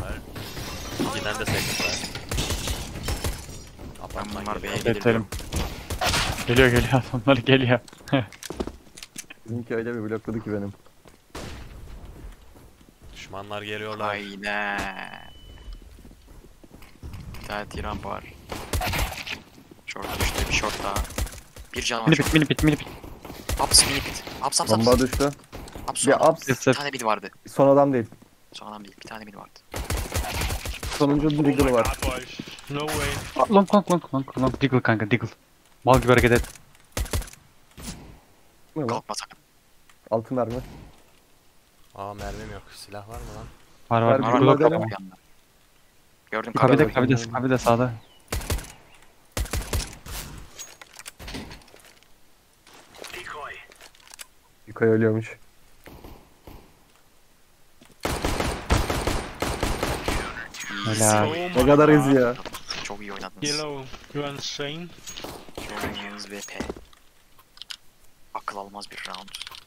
var. İkiden de second var. Apartman Bunlar geliyor. B'ye gelir. Beklerim. Geliyor geliyor adamlar geliyor. Bizimki öyle bir blokladı ki benim. Düşmanlar geliyorlar. Aynen. Bir tane tiran var. Short düştü, bir short daha. Bir can var. Mini bit mini bit mini bit. Ups mini bit. Ups ups Bomba ups. düştü. Ups Bir son. ups. Bir tane mid vardı. Son adam değil. Son adam değil, bir tane mid vardı. Sonuncu Deagle var. No way. Long diggle kanka diggle. Mal gibi hareket et. Ne lan? Kalkma sakın. Altın mermi. Aa mermim yok. Silah var mı lan? Var Var, var. var, Diggle var, yok var. ama. Yanında. Gördüm Kabi de kabi. kabi de sağda. Yukarı ölüyormuş. Helal. Ne kadar hızlı ya. Çok iyi oynadınız. Yellow, you insane? Çok iyi oynadınız VP. Akıl almaz bir round.